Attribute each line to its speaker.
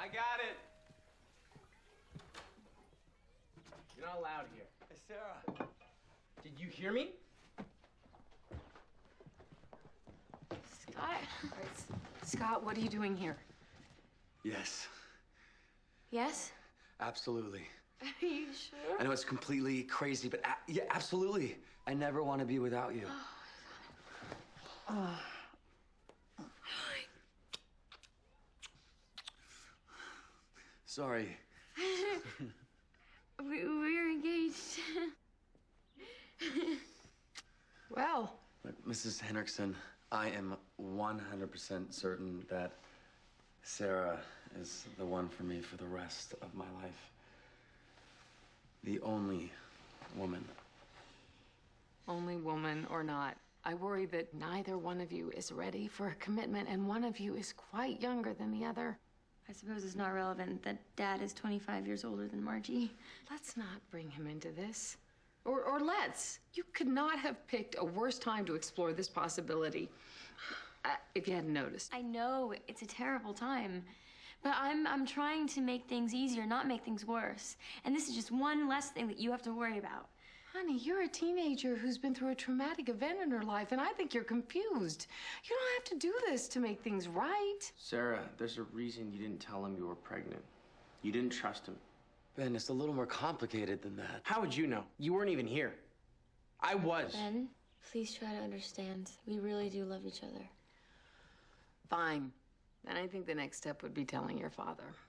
Speaker 1: I got it. You're not allowed here. Hey, Sarah. Did you hear me?
Speaker 2: Scott. Scott, what are you doing here?
Speaker 3: Yes.
Speaker 2: Yes?
Speaker 3: Absolutely.
Speaker 2: Are you sure?
Speaker 3: I know it's completely crazy, but yeah, absolutely. I never want to be without you. Sorry.
Speaker 2: We're engaged. Well.
Speaker 3: But Mrs. Henriksen, I am 100% certain that Sarah is the one for me for the rest of my life. The only woman.
Speaker 2: Only woman or not, I worry that neither one of you is ready for a commitment, and one of you is quite younger than the other.
Speaker 4: I suppose it's not relevant that Dad is 25 years older than Margie.
Speaker 2: Let's not bring him into this. Or let's. You could not have picked a worse time to explore this possibility. If you hadn't noticed.
Speaker 4: I know, it's a terrible time. But I'm trying to make things easier, not make things worse. And this is just one less thing that you have to worry about.
Speaker 2: Honey, you're a teenager who's been through a traumatic event in her life, and I think you're confused. You don't have to do this to make things right.
Speaker 1: Sarah, there's a reason you didn't tell him you were pregnant. You didn't trust him.
Speaker 3: Ben, it's a little more complicated than that.
Speaker 1: How would you know? You weren't even here. I was.
Speaker 4: Ben, please try to understand. We really do love each other.
Speaker 2: Fine. Then I think the next step would be telling your father.